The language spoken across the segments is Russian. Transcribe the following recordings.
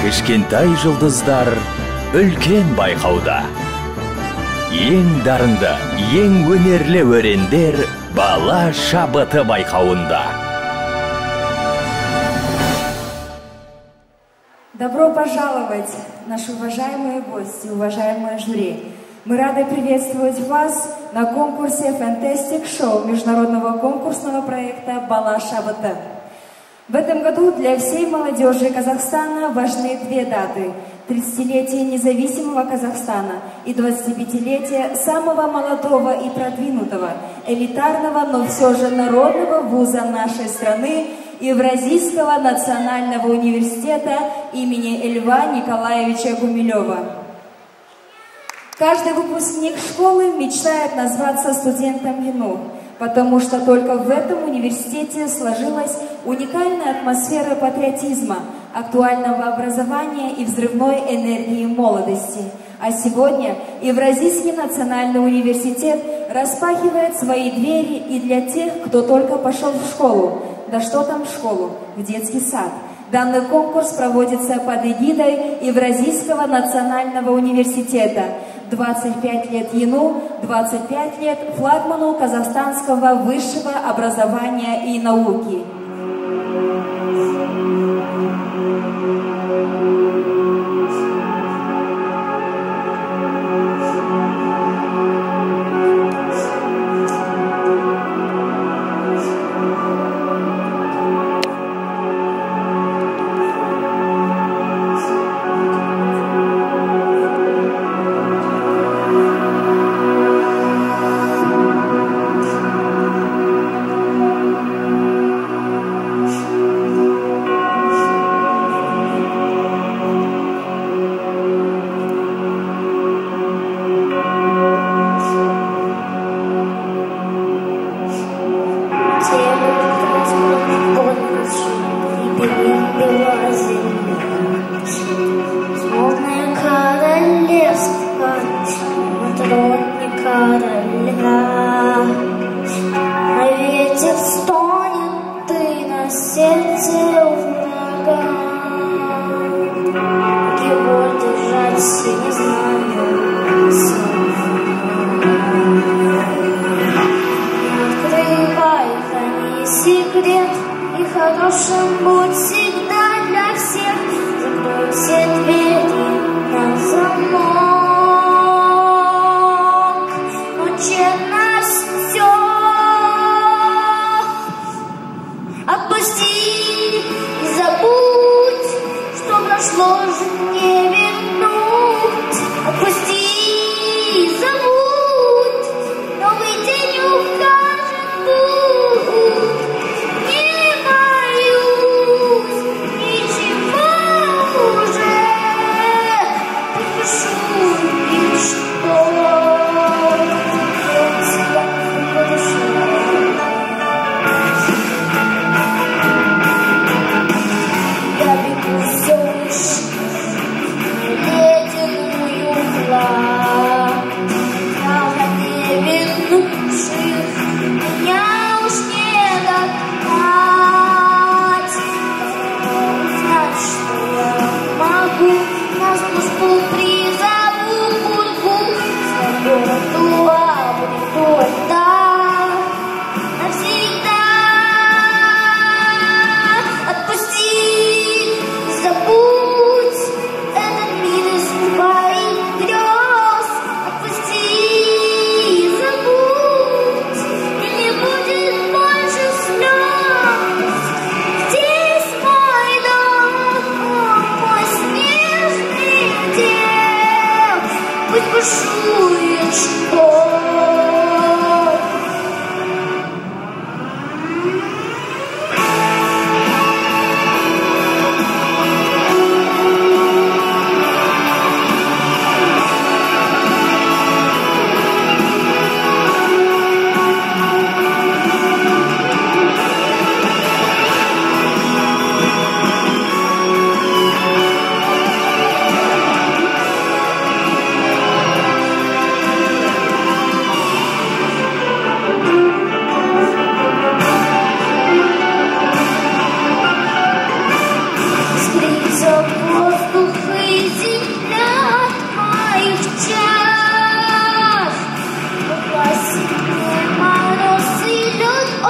Кішкентай жұлдыздар үлкен байқауда. Ең дарынды, ең өнерлі өрендер бала шабыты байқауында. Добро пожаловать, наши уважаемые гости, уважаемые жюри. Мы рады приветствовать вас на конкурсе Fantastic Show международного конкурсного проекта «Бала шабыты». В этом году для всей молодежи Казахстана важны две даты – 30-летие независимого Казахстана и 25-летие самого молодого и продвинутого, элитарного, но все же народного вуза нашей страны Евразийского национального университета имени Льва Николаевича Гумилева. Каждый выпускник школы мечтает назваться студентом ЮНУ, потому что только в этом университете сложилась уникальная атмосфера патриотизма, актуального образования и взрывной энергии молодости. А сегодня Евразийский национальный университет распахивает свои двери и для тех, кто только пошел в школу. Да что там в школу, в детский сад. Данный конкурс проводится под эгидой Евразийского национального университета. 25 лет ЮНУ, 25 лет флагману казахстанского высшего образования и науки. Shoot!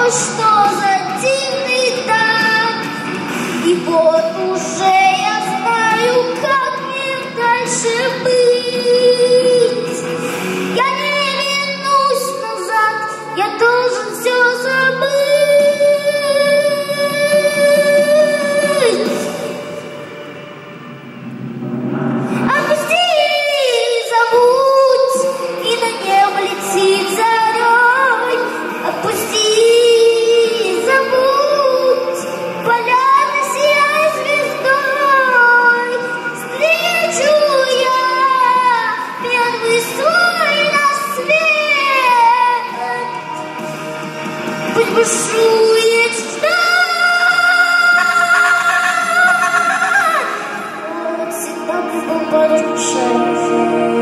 Ой, что за дивный дар! И вот уже я знаю, как мне дальше быть. Я не вернусь назад, я должен все забыть. Отпусти, забудь, и на небо летит зарей. Отпусти, забудь, полярно сияй звездой. Встречу я первый свой рассвет. Пусть бушует штат, вот всегда был поручен.